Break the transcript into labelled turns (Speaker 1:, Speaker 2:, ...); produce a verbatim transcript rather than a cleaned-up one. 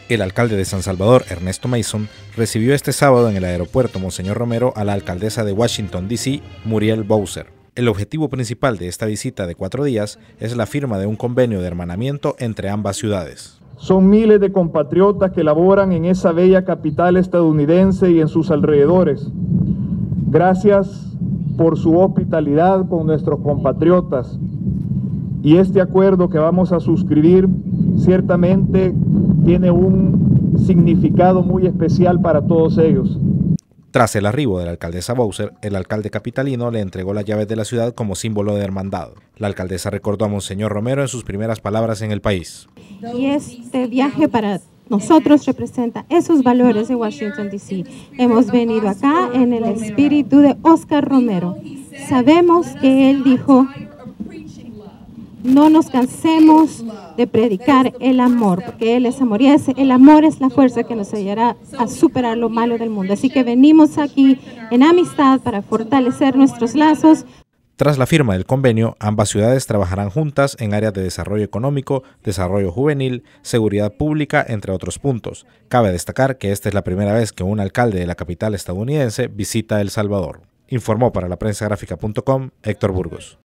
Speaker 1: El alcalde de San Salvador, Ernesto Mason, recibió este sábado en el aeropuerto Monseñor Romero a la alcaldesa de Washington, D C, Muriel Bowser. El objetivo principal de esta visita de cuatro días es la firma de un convenio de hermanamiento entre ambas ciudades.
Speaker 2: Son miles de compatriotas que laboran en esa bella capital estadounidense y en sus alrededores. Gracias por su hospitalidad con nuestros compatriotas. Y este acuerdo que vamos a suscribir ciertamente tiene un significado muy especial para todos ellos.
Speaker 1: Tras el arribo de la alcaldesa Bowser, el alcalde capitalino le entregó las llaves de la ciudad como símbolo de hermandad. La alcaldesa recordó a Monseñor Romero en sus primeras palabras en el país.
Speaker 3: Y este viaje para nosotros representa esos valores de Washington, D C Hemos venido acá en el espíritu de Oscar Romero. Sabemos que él dijo: no nos cansemos de predicar el amor, porque Él es amor y ese, el amor es la fuerza que nos ayudará a superar lo malo del mundo. Así que venimos aquí en amistad para fortalecer nuestros lazos.
Speaker 1: Tras la firma del convenio, ambas ciudades trabajarán juntas en áreas de desarrollo económico, desarrollo juvenil, seguridad pública, entre otros puntos. Cabe destacar que esta es la primera vez que un alcalde de la capital estadounidense visita El Salvador. Informó para la prensa gráfica punto com Héctor Burgos.